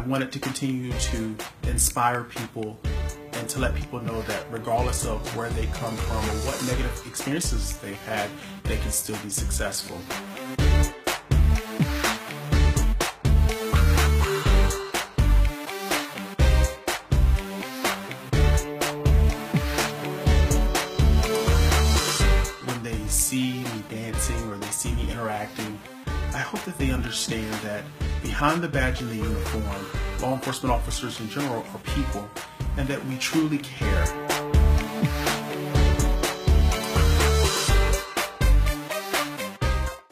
wanted to continue to inspire people and to let people know that regardless of where they come from or what negative experiences they've had, they can still be successful. When they see me dancing or they see me interacting, I hope that they understand that behind the badge and the uniform, law enforcement officers in general are people, and that we truly care.